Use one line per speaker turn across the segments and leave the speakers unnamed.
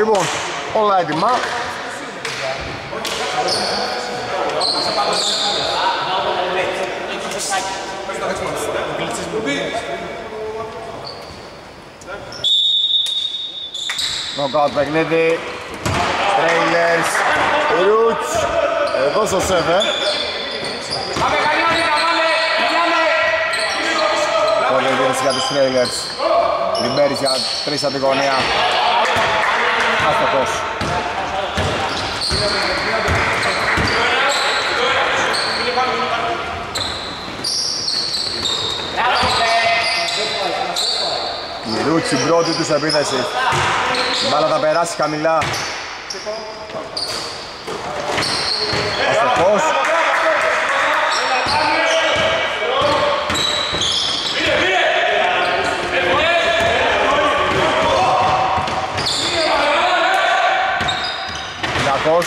Λοιπόν, όλα έτοιμα. Νοκάουτ παιχνίδι. Trailers, Roots, εδώ στο 7. Πολύ δίνηση για τους Trailers. Λιμπέρης για 3 από τη γωνία. Άστοχος. Η Roots η πρώτη τους επίθεση. Η μπάλα θα περάσει χαμηλά. Αστοχός. Λιακός.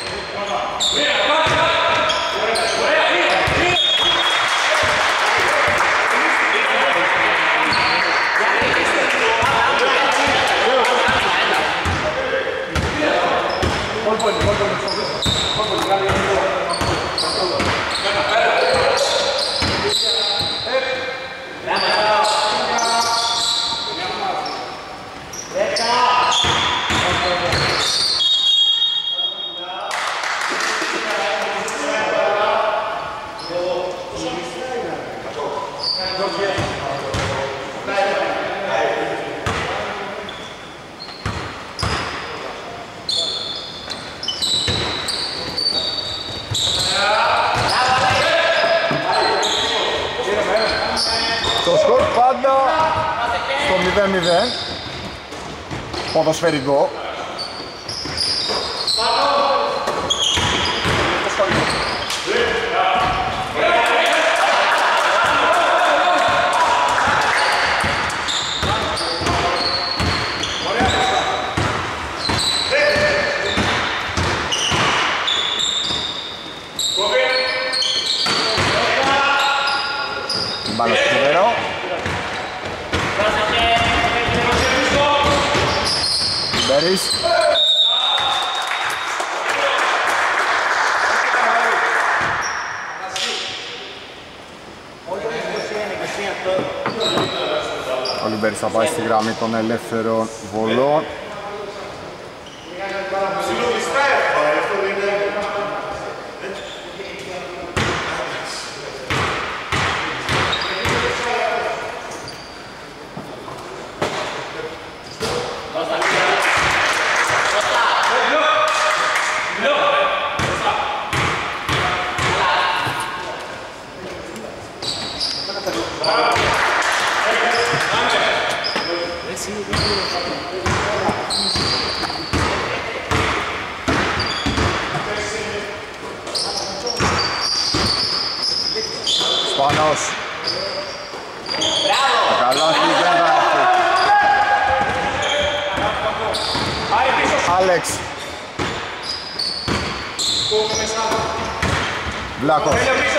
Το σκορ πάντα στο 0-0. Ποδοσφαιρικό. Μπάλα στο φοβερό. Μπέρις. Ο Λιμπέρης θα πάει στη γραμμή των ελεύθερων βολών. Σπανός. Το καλάθι δεν θα έρθει. Άλεξ. Βλάκος.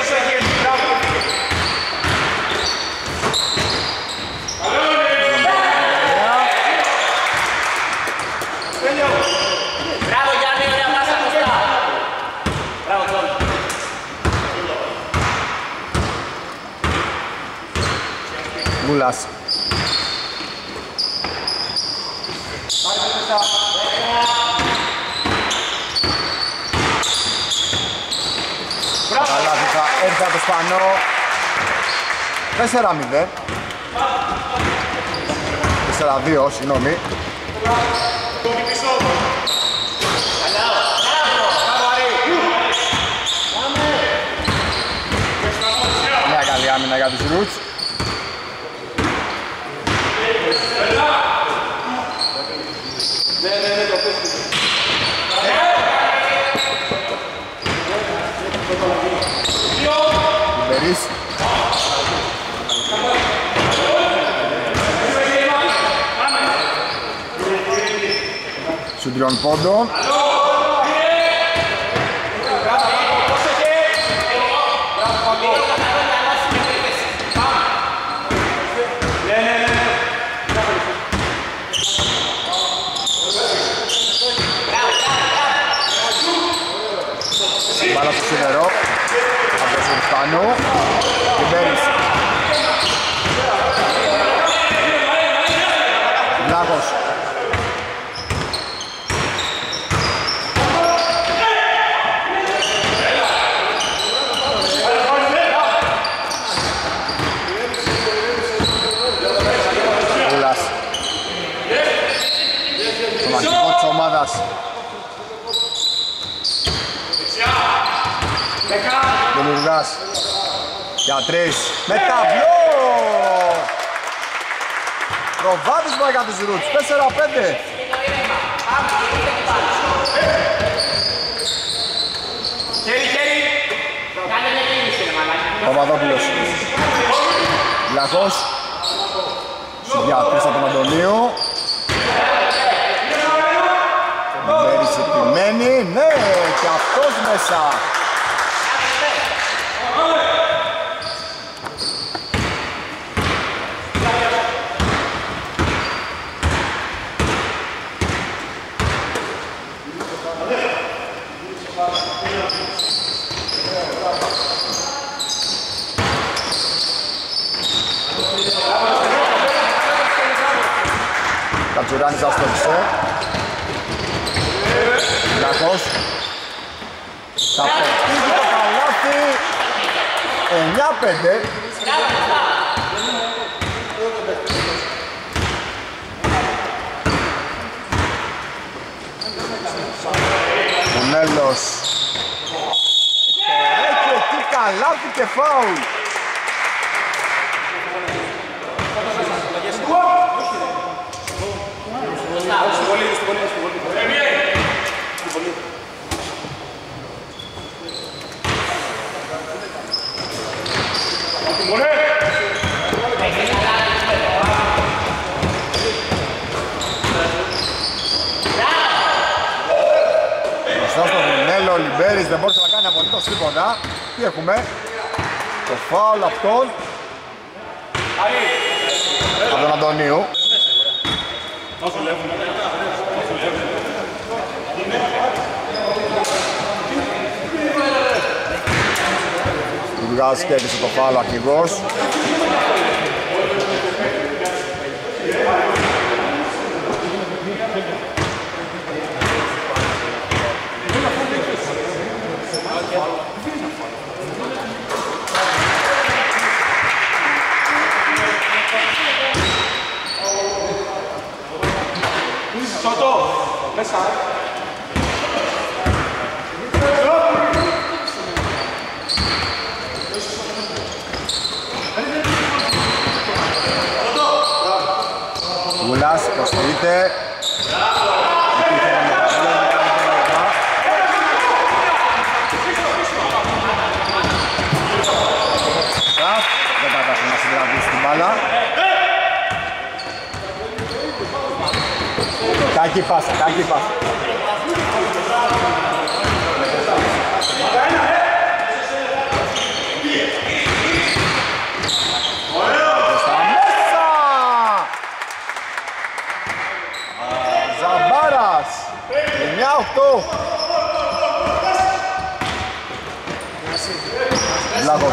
Γκούλας. Καλάθι θα έρθει από το Σπανό. 4-0. 4-2, συγγνώμη. Μια καλή άμυνα για τους Roots. Λιμπερής. Σου 3 πόντων. σίδερο. Αυτός του Στάνου. Λιμπέρης. Βλάχος. Ούλας. Τον αρχικό της ομάδας. Δημιουργάς. Για 3. Με ταμπλό. Προβάδισμα για τους Roots. 4-5. Παπαδόπουλος. Λαχός. Για πίσω από τον Αντωνίου. Μπέρις επιμένει. Ναι, και αυτός μέσα. Κατσουράνης αστόχισε. Λαχός. Θα πετύχει το καλάθι. 9-5. Κουνέλος. Έχει εκεί καλάθι και φάουλ. Μπροστά στο Βουνέλο, ο Λιμπέρης δεν μπορούσε να κάνει απολύτως τίποτα. Τι έχουμε? Το φάουλ αυτόν από τον Αντωνίου. Βγάζει και έδειξε το φάουλ ο αρχηγός. Γουλάς υποστηρείται. Δεν κατάφερε να συγκρατήσει την μπάλα. Κακή πάσα, κακή πάσα. Ζαμπάρας 9-8. Βλάχος.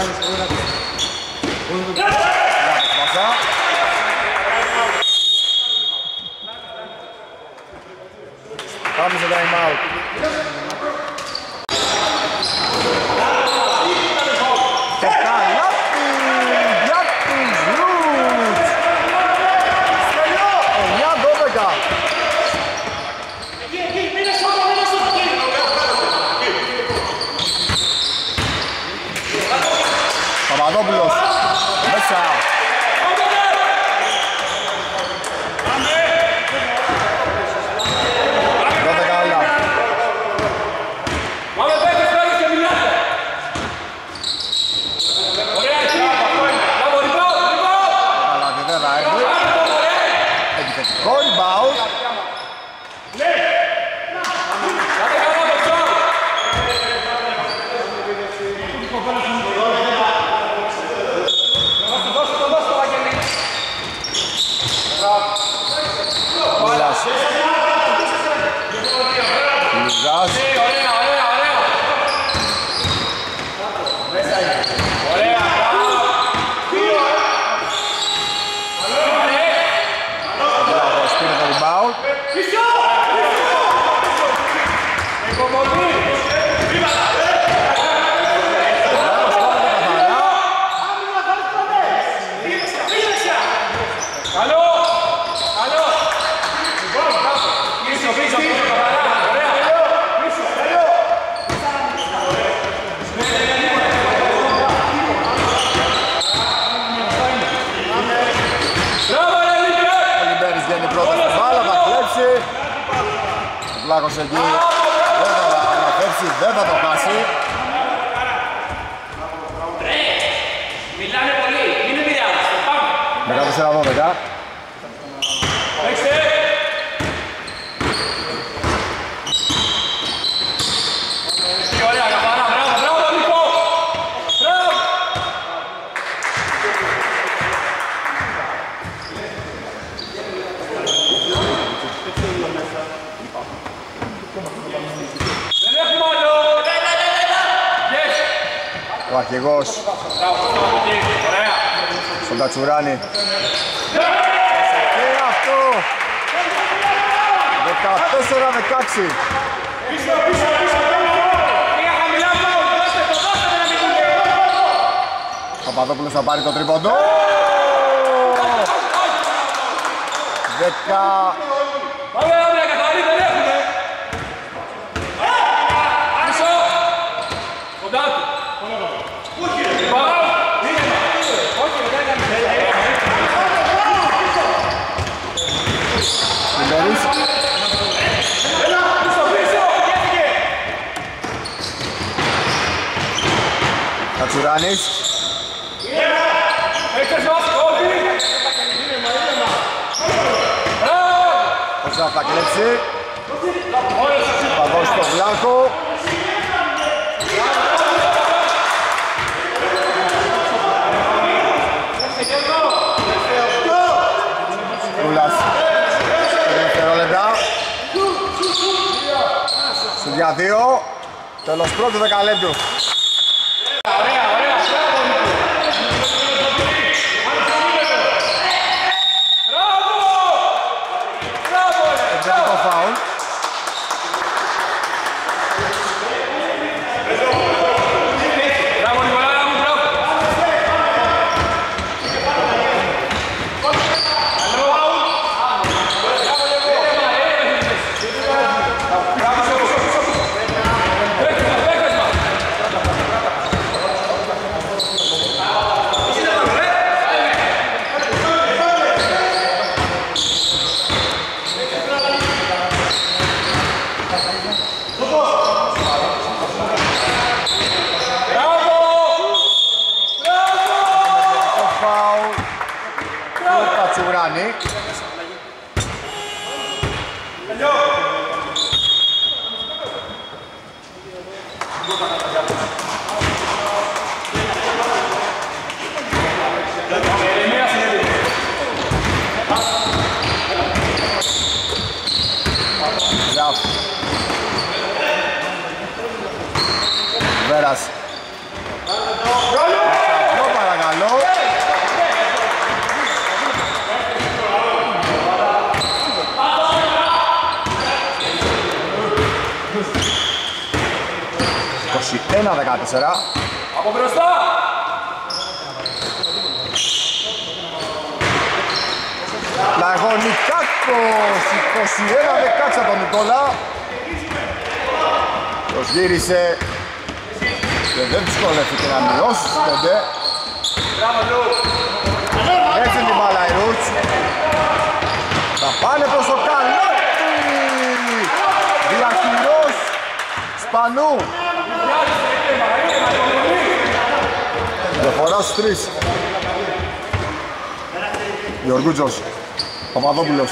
Βλάχος πάσα. Πάμε στο time out. Το καλάθι για τους Roots. 9-12. Παπαδόπουλος μέσα. Κόντρος εκεί. Δεν θα αναφέρσει, δεν θα το χάσει.
Μιλάνε πολύ, μην επηρεάζεστε, πάμε.
14-12. Ο αρχηγός στον Τατσουράνη. Και αυτό 14-16. Παπαδόπουλος θα πάρει το τρίποντο. 10. Κατσουράνης. Όσο θα κλέψει. Θα δώσει τον Βλάχο. Ρούλας. 5 δευτερόλεπτα. Στου για 2. Τέλος πρώτου δεκαλέπτου. Βέρας. Παρακαλώ. Ένα 14.
Από μπροστά!
Λαγωνικάκος 21-16 από τον Νικόλα. Τους γύρισε και δεν δυσκολεύτηκε να μειώσει στους 5. Έτσι την μπάλα οι Roots. Θα πάνε προς το καλώτη. Διαχειρός Σπανού. Διαφορά στους 3. Γεωργούτζος. Παπαδόπουλος.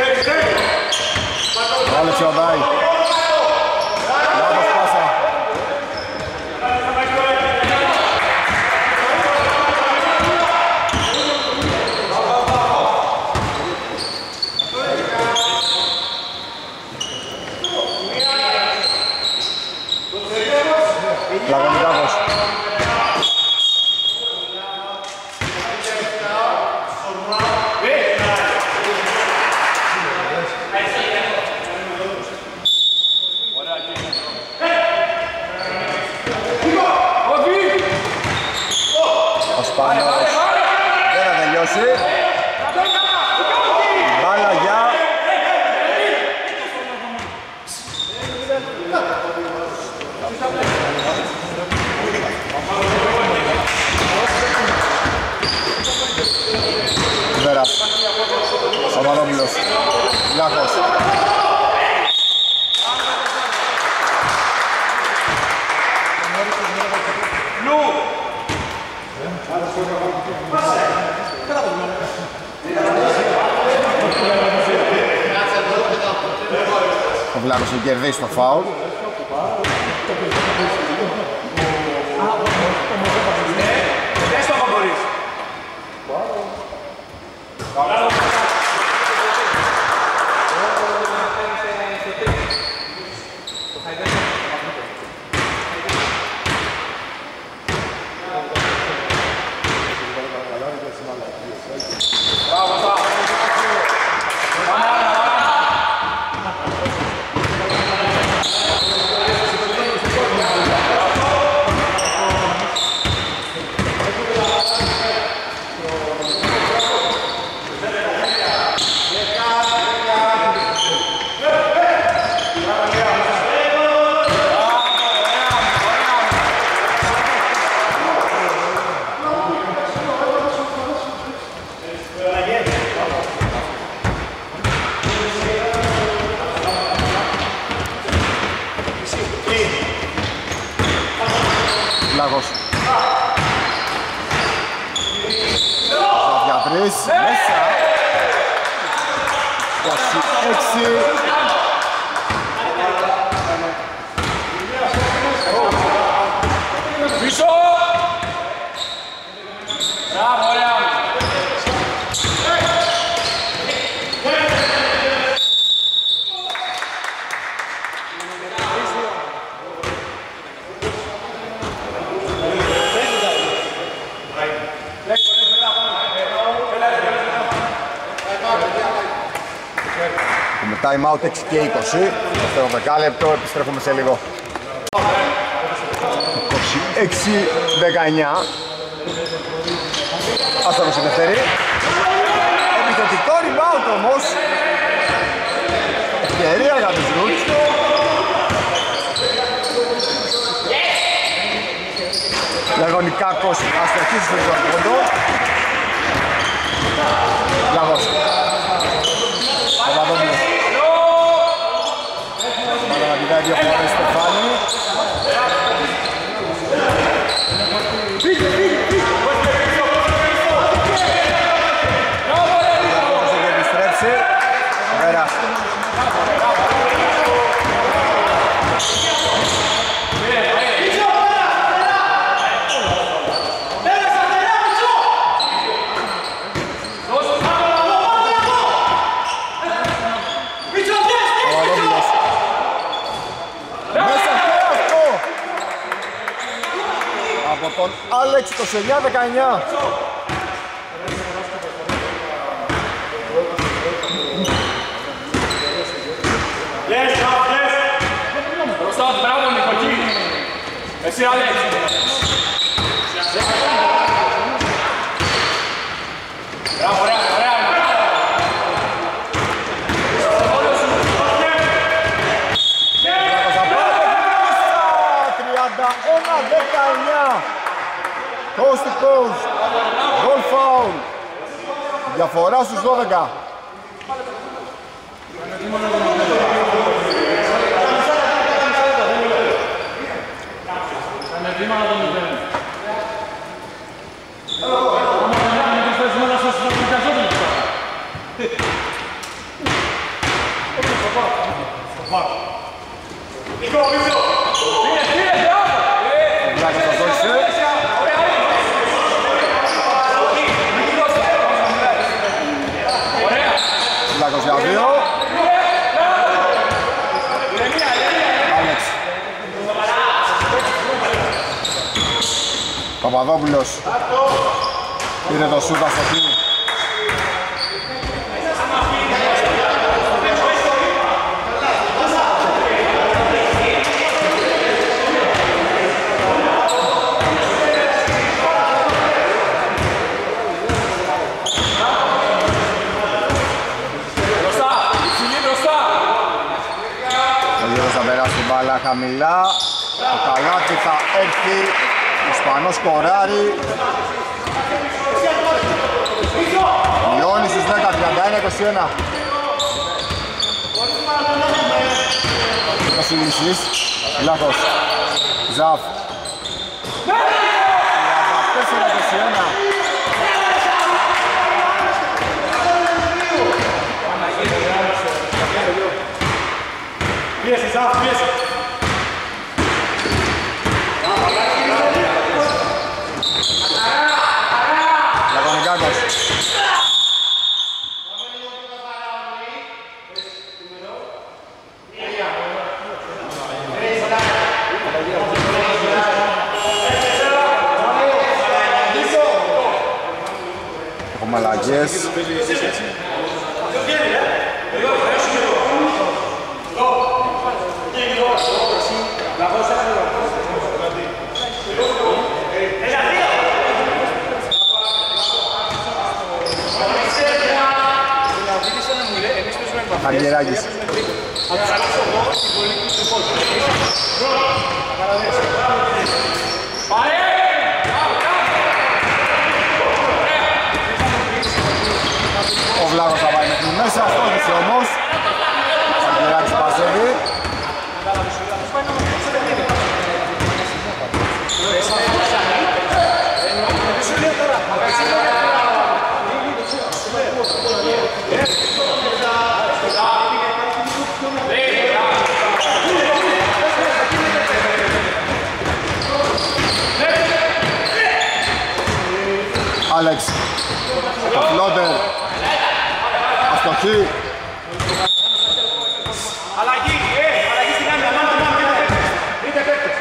Άλεξ Ιωδάη. Λάθος πάσα. Λαγωνικάκος. Ο Σπάνος δεν θα τελειώσει. Μπάλα για Βέρας. Σαμαρόπουλος. Λιάχος. Βλάχος έχει κερδίσει το φάουλ. Βλάχος. Ζαφ για 3, μέσα. 26.
Πίσω! Μπράβο, ωραία!
Με time out 6 και 20. Δεύτερο δεκάλεπτο, επιστρέφουμε σε λίγο. 26-19. Άστοχος η δεύτερη. Επιθετικό rebound όμως. Ευκαιρία για τους Roots. Λαγωνικάκος αστοχής στο πόντο. Λαγός. Παπαδόπουλος. Πάντα να πηδάει δύο φορές Στεφάνη. Όσο και επιστρέψει. Πέρασε. Τον Άλεξ 29-19.
Μπροστά, μπράβο Νικοκή. Εσύ Άλεξ. Μπράβο, ωραία, ωραία.
31-19. Coast to coast. Goal foul. Διαφορά στους 12. Βλάχος για δύο. Άλεξ. Παπαδόπουλος. Πήρε το σούτα στο χείλη. Μπάλα χαμηλά, το καλάθι θα έρθει, ο Ισπανός σκοράρει. Μειώνει στους 10, 31-21. Βασιλίσης, λάθος, Ζαφ. 34-21.
Πίεση, Ζαφ, πίεση.
Λαγωνικάκος. Έχουμε αλλαγές. Αργυράκης. Ο Βλάχος θα πάει μέχρι μέσα, στόχισε όμως. Αργυράκης πασεύει. Άλεξ, το φλότερ, αστοχή.
Αλλαγή, αλλαγή στην άμυνα, μάνα, είτε παίκτες.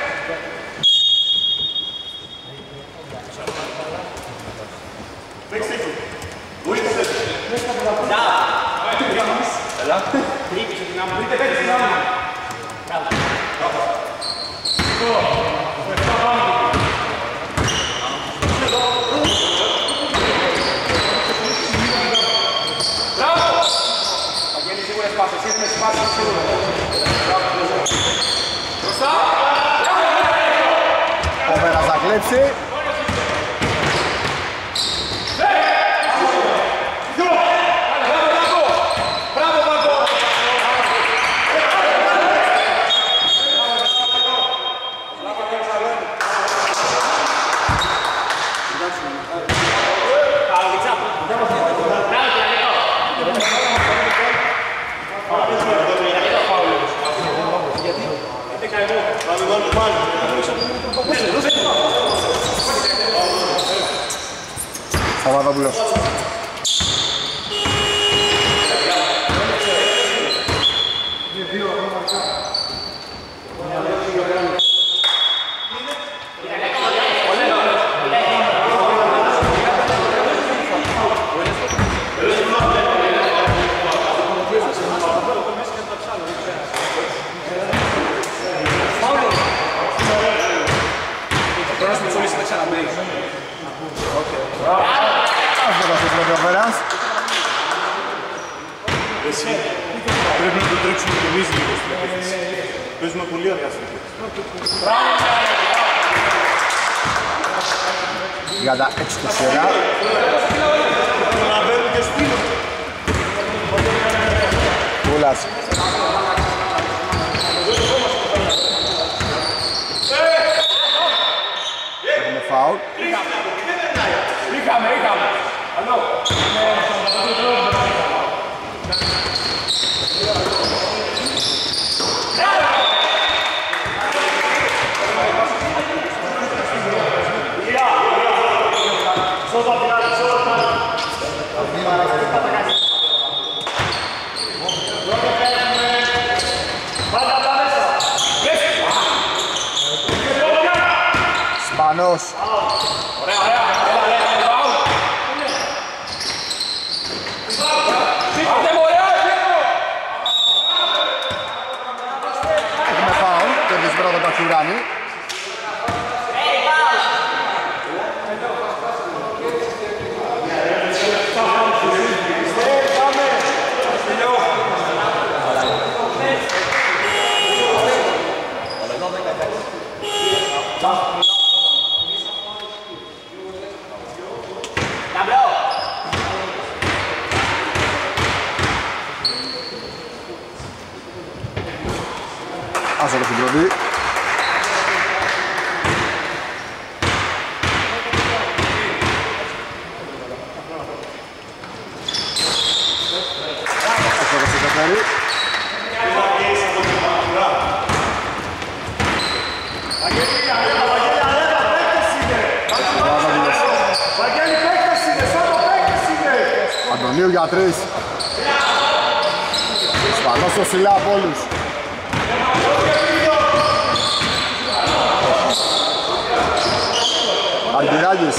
Ο Πέρας θα κλέψει. Παπαδόπουλος.
Εσύ πρέπει να το τρέξουμε και εμείς λίγο στην επίθεση. Παίζουμε πολύ ωραία στην επίθεση.
Για τα έξω του σειρά.
Προλαβαίνουν και στείλουν.
Πούλας. Έχουμε φάουλ.
Είχαμε. Αλλό.
Σπανός.
Ωραία.
Έχουμε φάουλ. Κερδίζει πρώτα το Κατσουράνη. Άσο το συμπλωδί. Άσο το συμπλωδί. Αντωνίου για 3. Ισπανός στο ψηλά από όλους. Αργυράκης.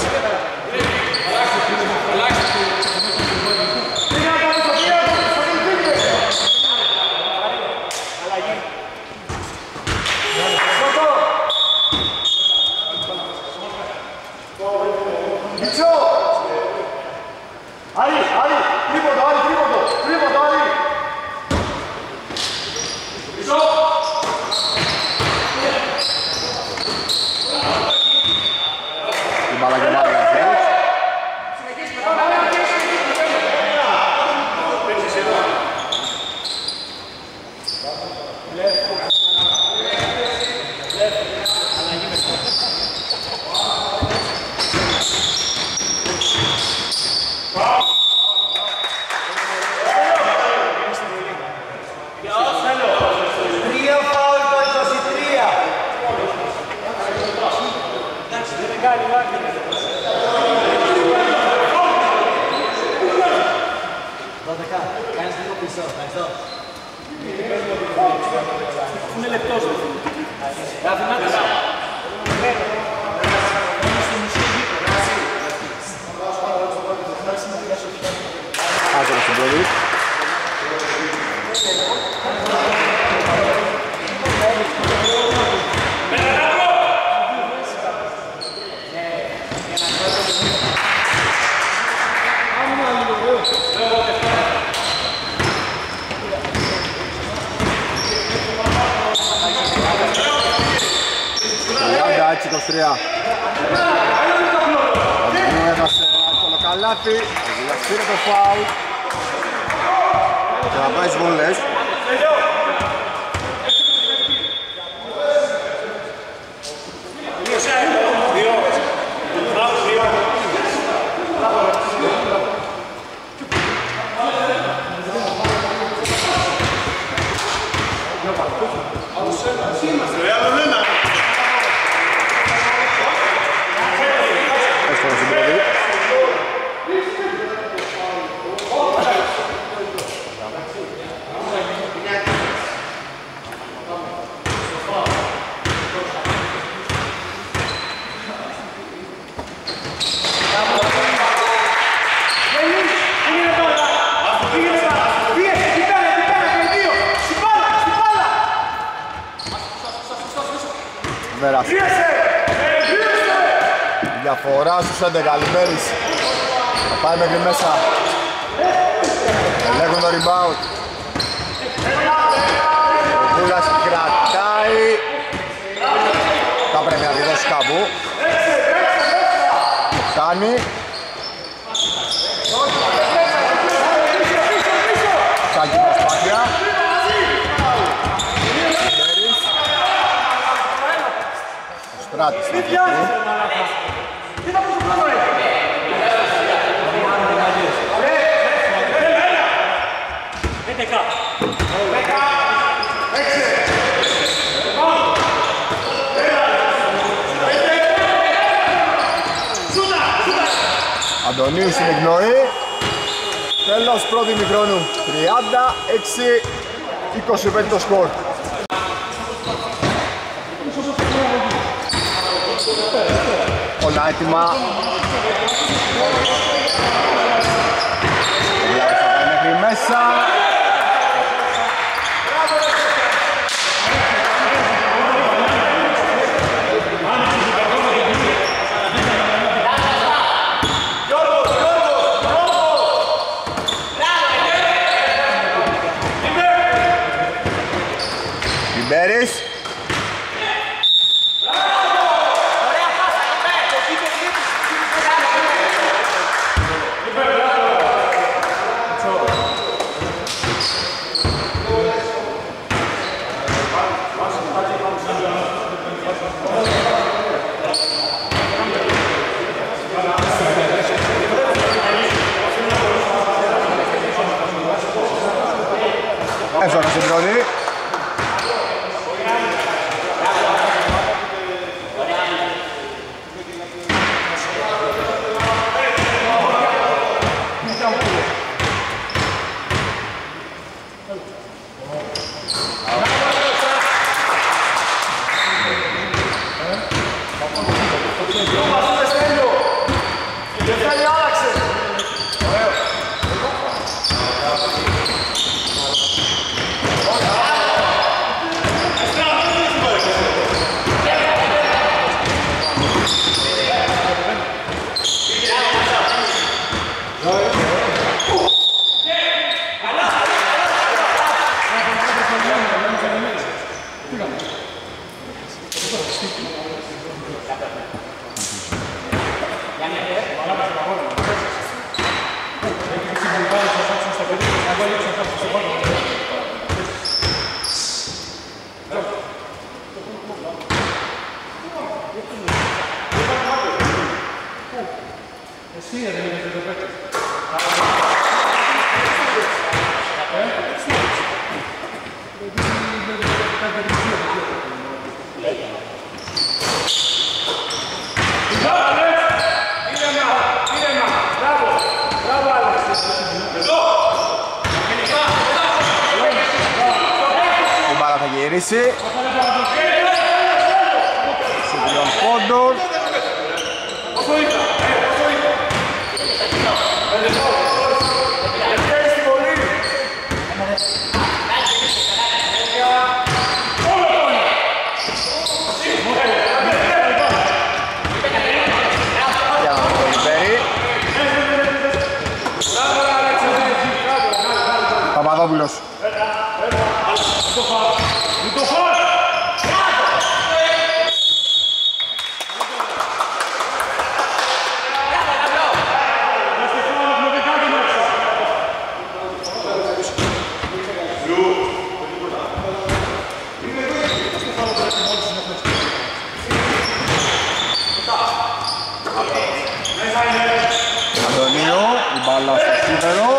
Καλάθι, πήρε το φάουλ και θα πάει στις βολές. Διαφορά στους 11, Λιμπέρης θα πάει μέχρι μέσα. Ελέγχουν το rebound. Ο Βούλας κρατάει. Θα πρέπει να τη δώσει κάπου. Φτάνει. Σάκη προσπάθεια. Λιμπέρης. Ο Στράτης θα φύγει. Αντωνίου στην εκπνοή. Τέλος πρώτη μικρόνου. 36-25 το σκορ. Όλα έτοιμα. Ο Βλάβος θα πάει μέχρι μέσα. Λιμπέρης. Εύσονα συμπληρώνει. Η μπάλα θα γυρίσει σε 3 πόντων. Παπαδόπουλος. Αντωνίου, η μπάλα στο σίδερο.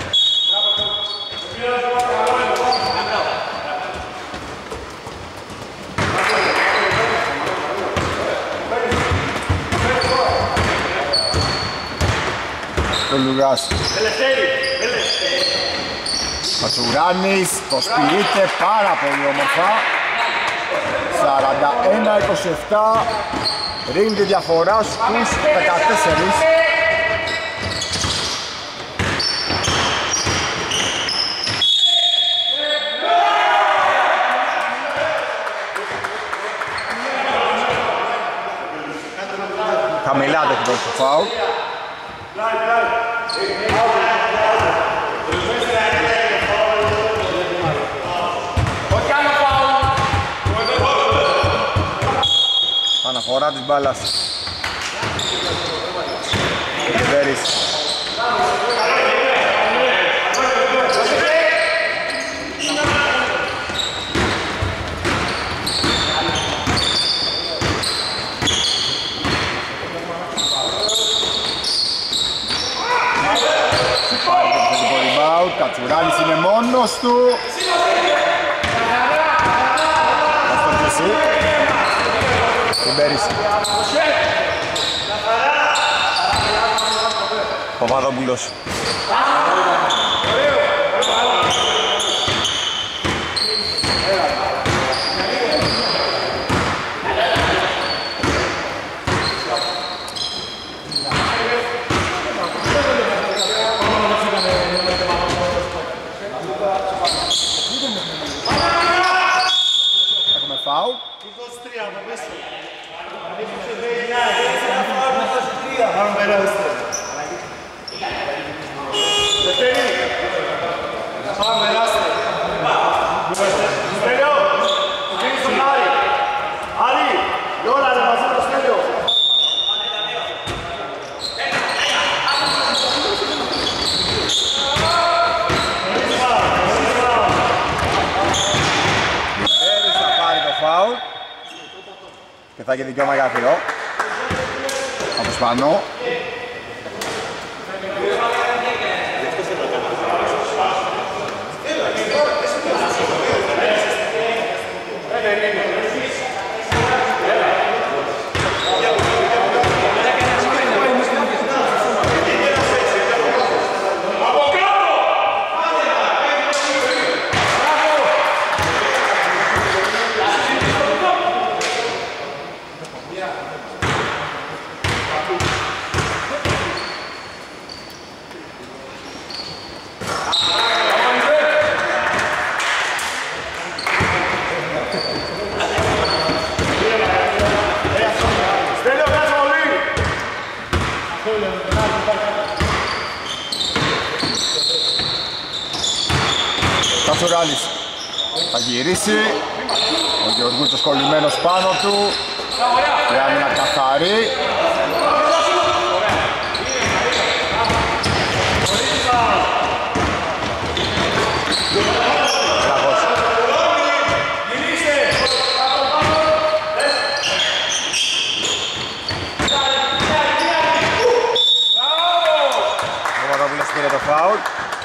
Το Λουγάς. Πατσουράνης, το σποιείται πάρα πολύ όμορφα. 41-27, ρίχνει τη διαφορά στους 14. Χαμηλά το έχει δώσει το φάουλ. Αναφορά της μπάλας. Βέρης. Κατσουράνης είναι μόνος του. Αυτό και εσύ. Την πέρυσι. Παπαδόπουλος. Έχουμε φάουλ. Και θα έχει δικαίωμα για θηρό από Σπανό. Κατσουράλης θα γυρίσει. Ο Γεωργούτσος κολλημένος πάνω του. Η άμυνα καθαρή. Ο Μαρόπουλος πήρε το φάουλ.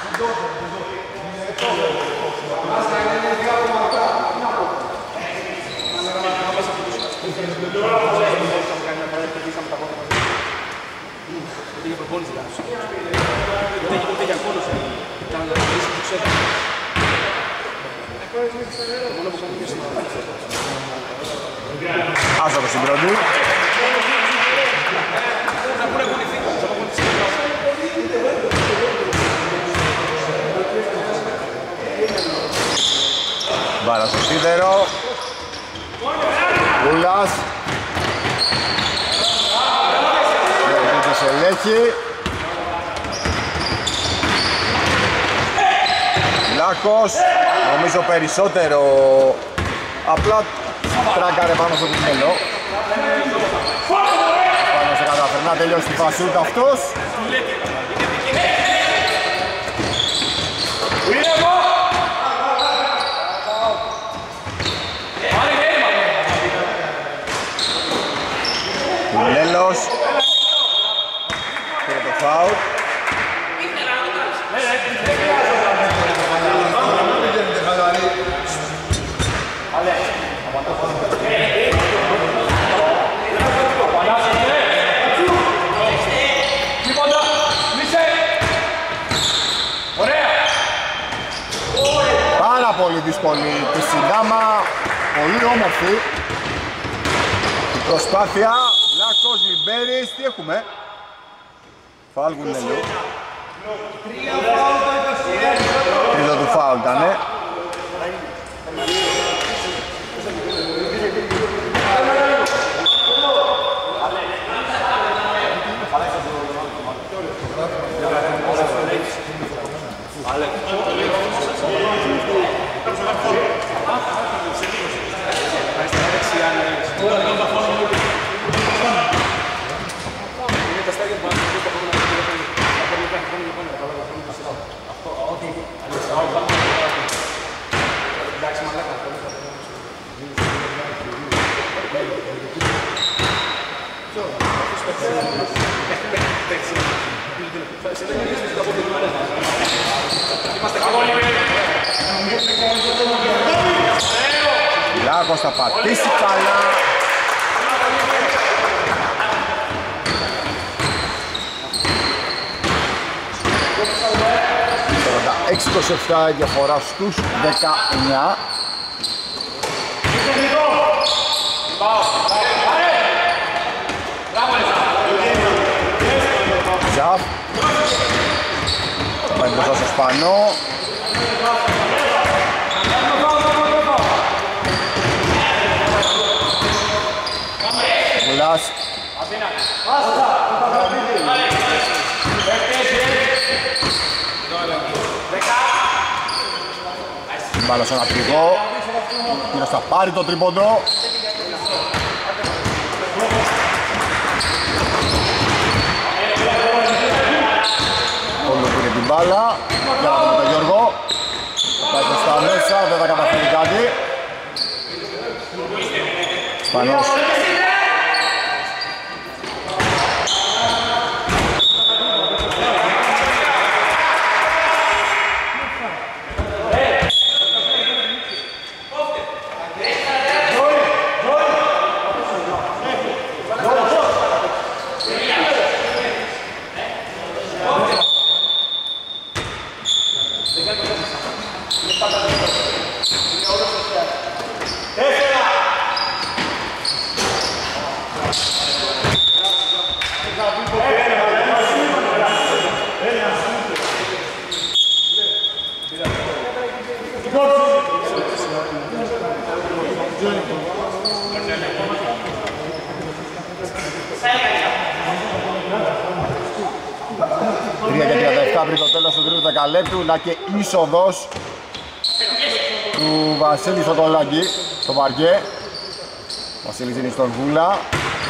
Άσα το συμπρόντου. Μπάλα στο σίδερο. Ούλας. Γεωργούτσος ελέγχει. Λάκος, νομίζω περισσότερο απλά τράκαρε πάνω στο κουτέλο. Πάνω σε καταφέρει να τελειώσει τη φασούτα αυτός. Κουτέλος πήρε το φάουλ. Πάρα πολύ δύσκολη τη συνάμα, πολύ όμορφη η προσπάθεια. Λάκος, Λιμπέρης, τι έχουμε? Φάουλ Γουνέλου. Τρίτο του φάουλ ήτανε. Λάκος θα πατήσει καλά. 46-27 διαφορά στους 19. Ζαφ. Πάει μπροστά στο Σπανό. Βουλάς. Μπάλα στον αρχηγό. Κύριος θα πάρει το τρίποντο. Όλο πήρε την μπάλα. Για να δούμε τον Γιώργο. Πάει στα μέσα, δεν θα καταφέρει κάτι. Σπανός. Πριν το τέλος του τρίτου δεκαλέπτου, να και είσοδος του Βασίλη στο κολλάκι, στο παρκέ. Ο Βασίλης δίνει στον Βούλα.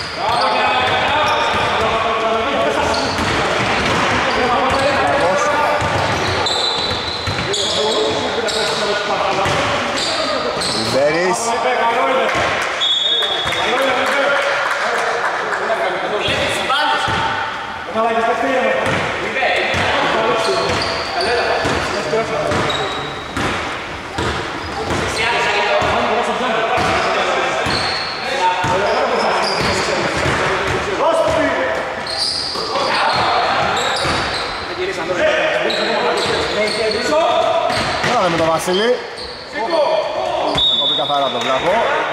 Μπέρις. Τώρα με τον Βασίλη. Θα κόβει καθαρά τον βλάχο.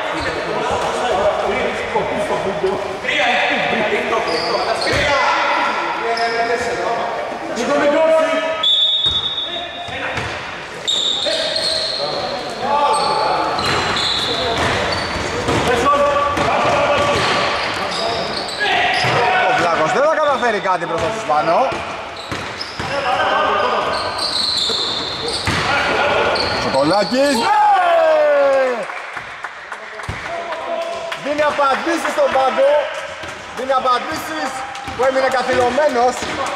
Ο Βλάχος δεν θα καταφέρει κάτι μπροστά του Σπανό. Σοκολάκης, ναι! Δίνει απαντήσεις στον πάγκο. Δίνει απαντήσεις που έμεινε καθυλωμένος.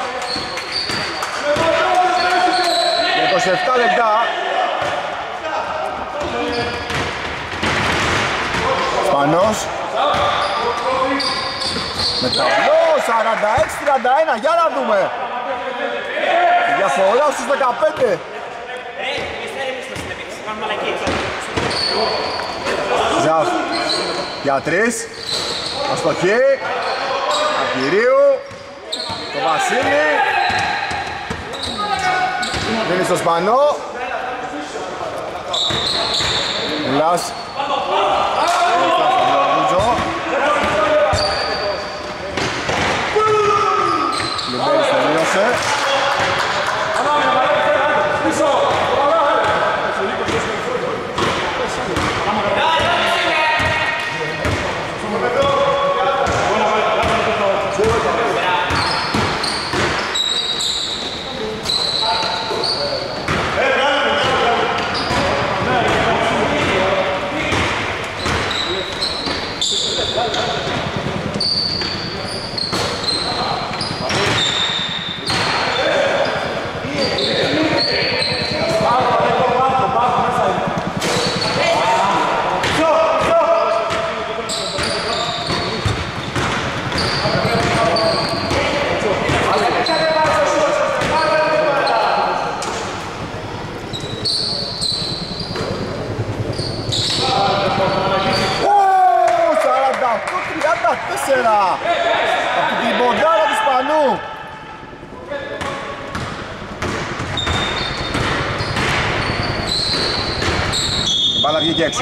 Για 27 λεπτά. Σπανός. Με ταυλό 46-31, για να δούμε. Η διαφορά στους 15. Ζαφ για 3. Αστοχή. Αγκυρίου. Το Βασίλη. Δίνει στο Σπανό. Ουλάς. Λιμπέρης τελείωσε. Από την ποντάρα του Σπανού. Η μπάλα βγήκε έξω.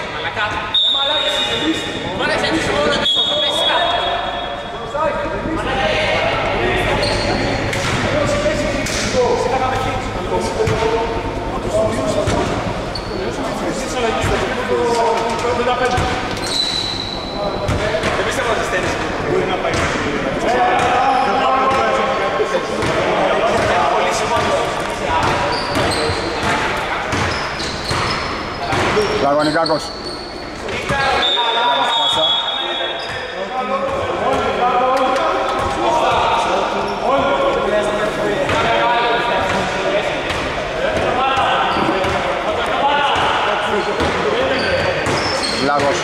Λαγωνικάκος. Λάγος.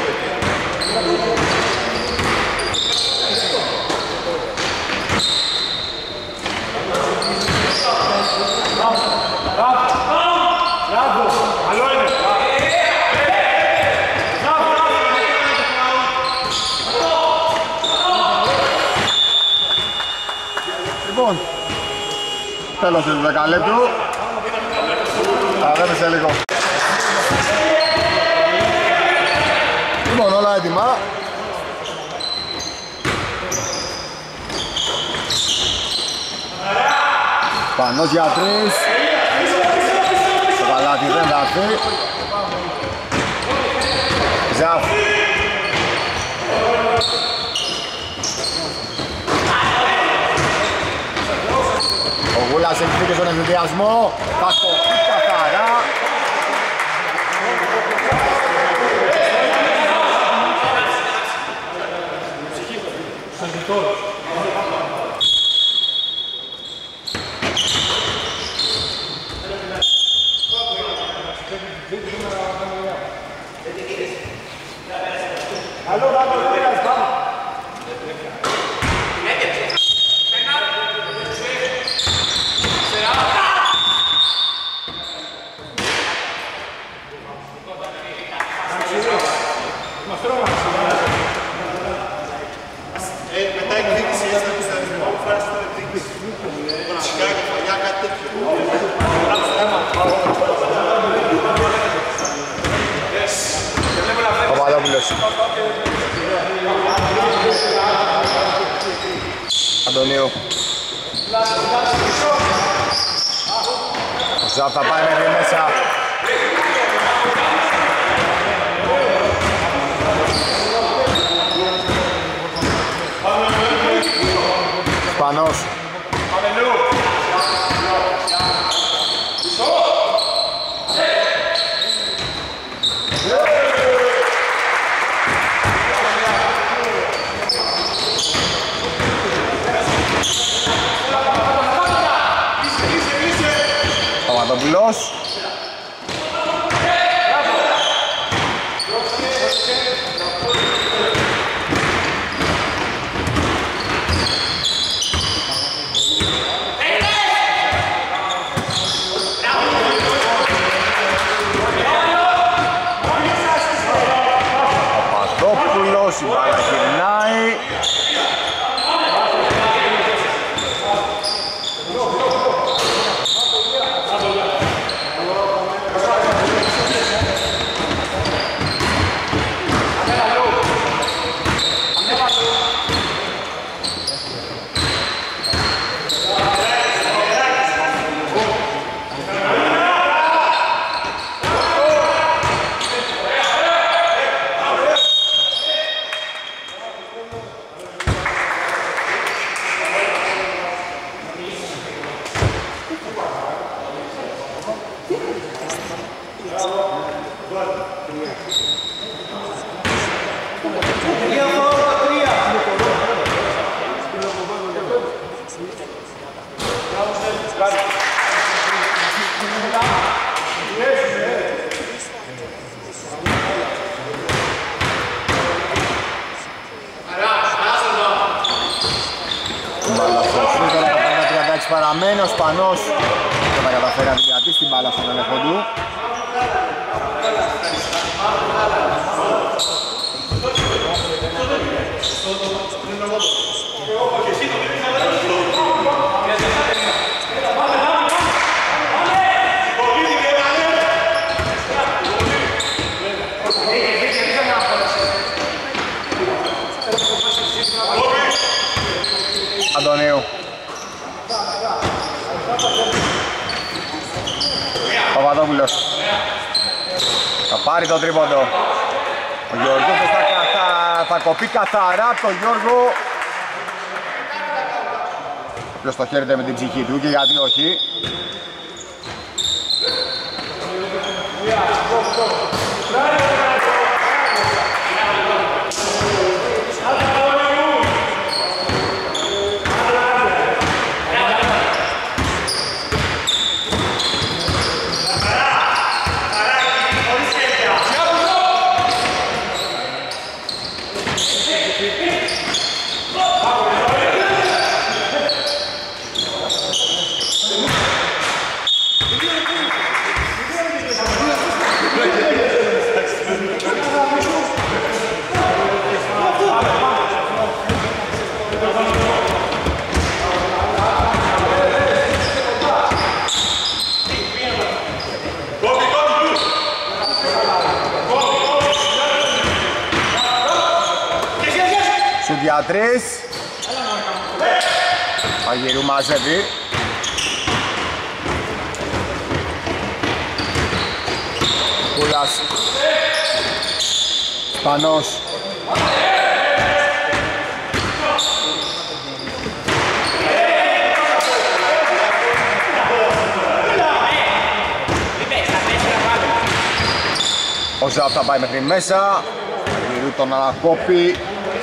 Λοιπόν, τέλος του δεκαλέπτου. Θα δούμε σε λίγο. Λοιπόν, όλα έτοιμα. Πανός για 3. Το παλάτι δεν θα έρθει. Ζαφ. Ο Γούλας εκδίκησε στον ενθουσιασμό. Θα σκοπεί καθαρά.
Μετά εκδίκηση έστω και στα επόμενη φορά στην εκδίκηση. Τσιγάκι, φαγιά, κάτι τέτοιο.
Παπαδόπουλος. Αντωνίου. Ο Ζαφ θα πάει μέχρι μέσα. Σπανός. Παπαδόπουλος. Παπαδόπουλος, η μπάλα γυρνάει. Παραμένει ο Σπανός και θα καταφέρει να την κρατήσει την μπάλα στον έλεγχο του. Αντωνίου. Παπαδόπουλος. Θα πάρει το τρίποντο. Ο Γιώργος θα κοπεί καθαρά από τον Γιώργο. Ποιος το χαίρεται με την ψυχή του και γιατί όχι. Για τρεις. Παγιρού μαζεύει. Κούλας. Σπανός. Ο Ζαφ θα πάει μέχρι μέσα. Παγιρού τον ανακόπη.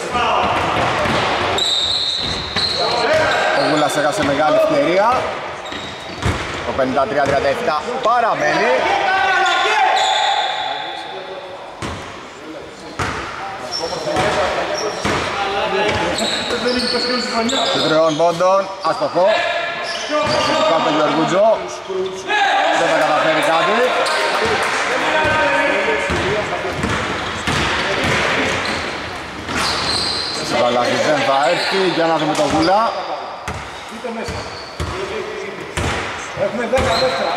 Ο Γούλας έχασε μεγάλη ευκαιρία. Το 53-37 παραμένει. Και 3 πόντων, αστοχό. Κάτω τον Γεωργούτζο. Δεν θα καταφέρει κάτι. Παλάθη δεν θα έρθει, για να δούμε το Γούλα.
Έχουμε 10 δεύτερα.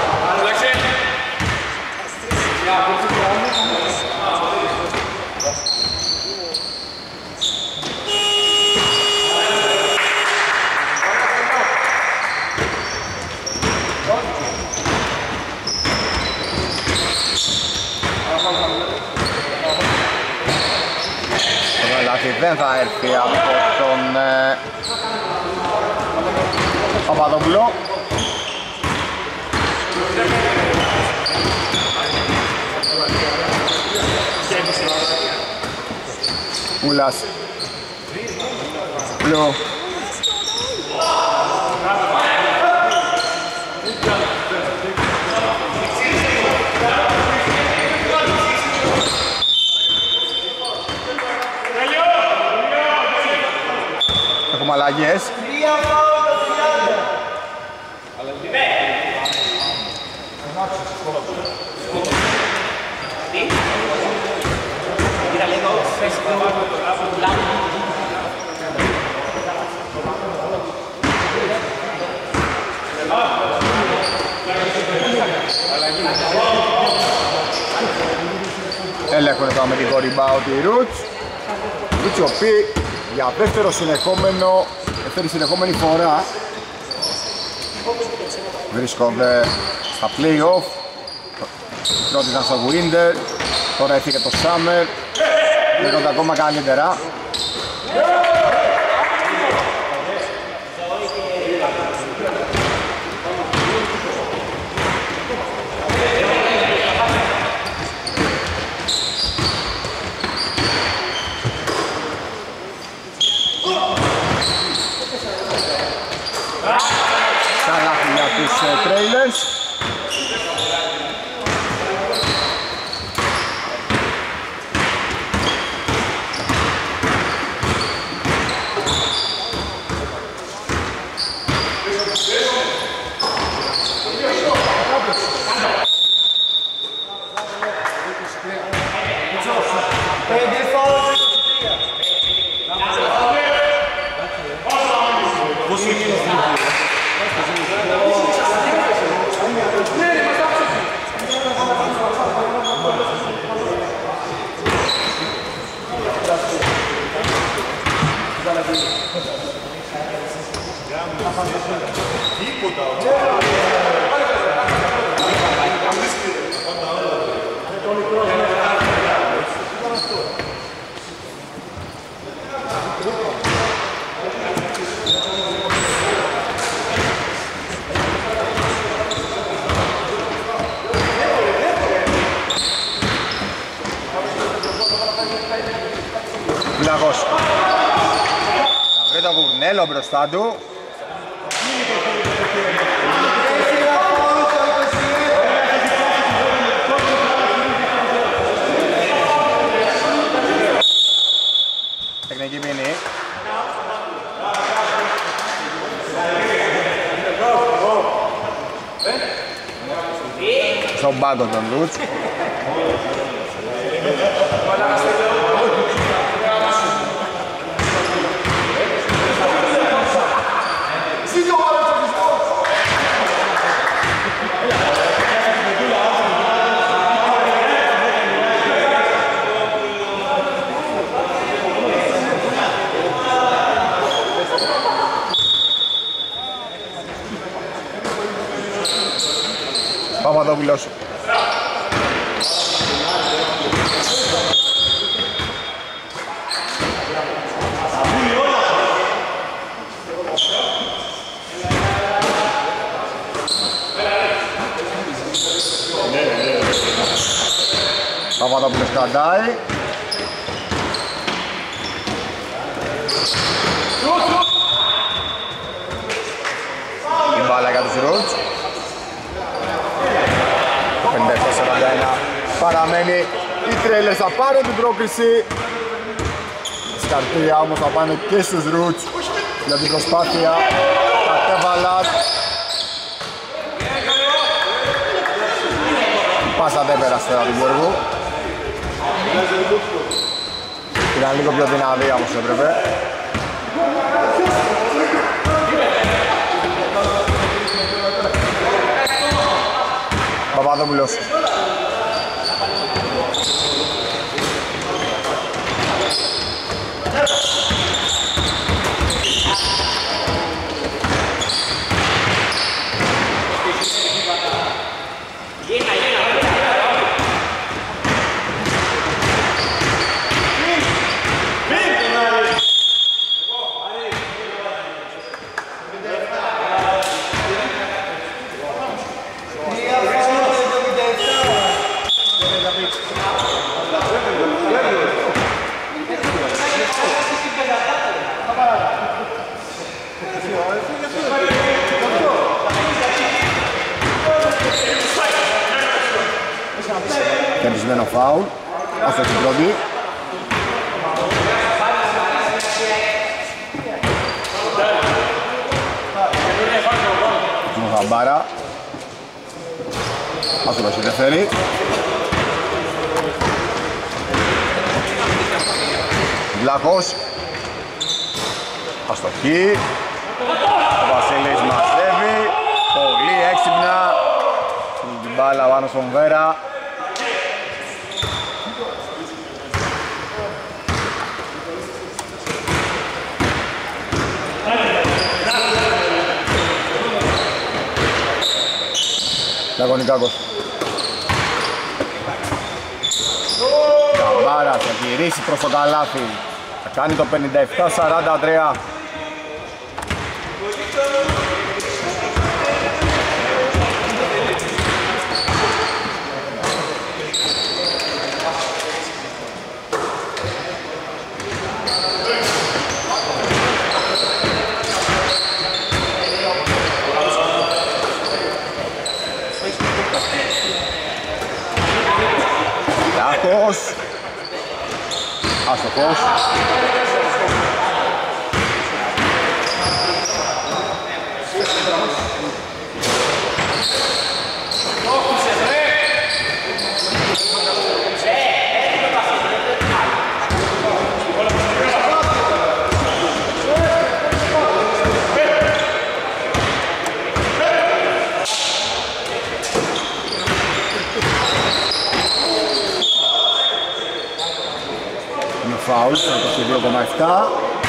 Δεν θα έρθει από τον Παπαδόπουλο. Ούλας. Πλου. Έχουμε αλλαγές. Έλεγχο τώρα με την rebound η Ρούτς. Ρούτς οι οποίοι για δεύτερη συνεχόμενη φορά βρίσκονται στα play-off. Πρώτη ήταν στο Winter, τώρα έφυγε το Summer, λέγονται ακόμα καλύτερα. Καλάθι για τους Trailers. Λαγός. Θα βρει το Βουρνέλο μπροστά του. Τεχνική μήνυ. Στον πάγκο τον Ρούτς. Παπαδόπουλος. Παπαδόπουλος κρατάει. Η μπάλα για τους Ρούτς. 57-41 παραμένει. Οι Trailers θα πάρουν την πρόκριση. Συγχαρητήρια όμως θα πάνε και στους Roots για την προσπάθεια. Κατέβαλαν. Πάσα δεν πέρασε τώρα του Γιώργου. Ήταν λίγο πιο δυνατή όμως έπρεπε. Παπαδόπουλος. Κερδισμένο φάουλ, όσο την πρώτη. Μοχαμπάρα. Όσο το συνδεφέρει. Βλάχος. Αστοχή. Ο Βασίλης μαζεύει. Πολύ έξυπνα. Την μπάλα πάνω στον Βέρα. Λαγωνικάκος. Καμπάρας θα γυρίσει προς το καλάθι. Θα κάνει το 57-43. Άστοχος. Φάουλ, στο 22,7.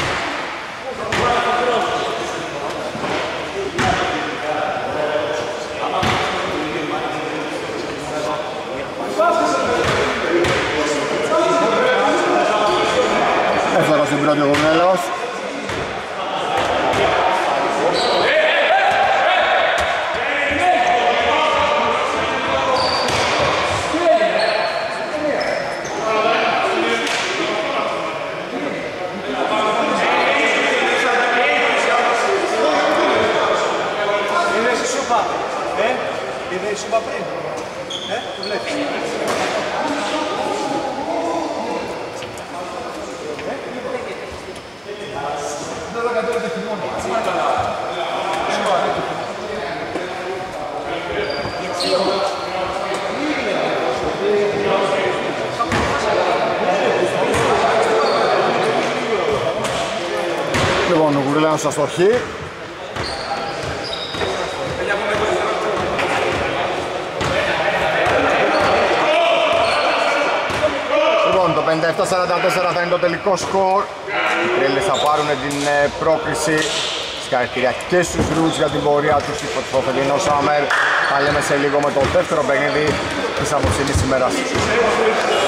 Έφερα στην πρώτη ο Γομέλος.
Είδε η σούπα πριν. Το βλέπεις.
Λοιπόν, ο Γουρλάνος στα στοχή. Το 57-44 θα είναι το τελικό σκορ. Οι Τρέλες θα πάρουν την πρόκριση. Συγχαρητήρια και στους Roots για την πορεία τους στο φετινό Summer. Θα λέμε σε λίγο με το δεύτερο παιχνίδι της απόψινής ημέρας.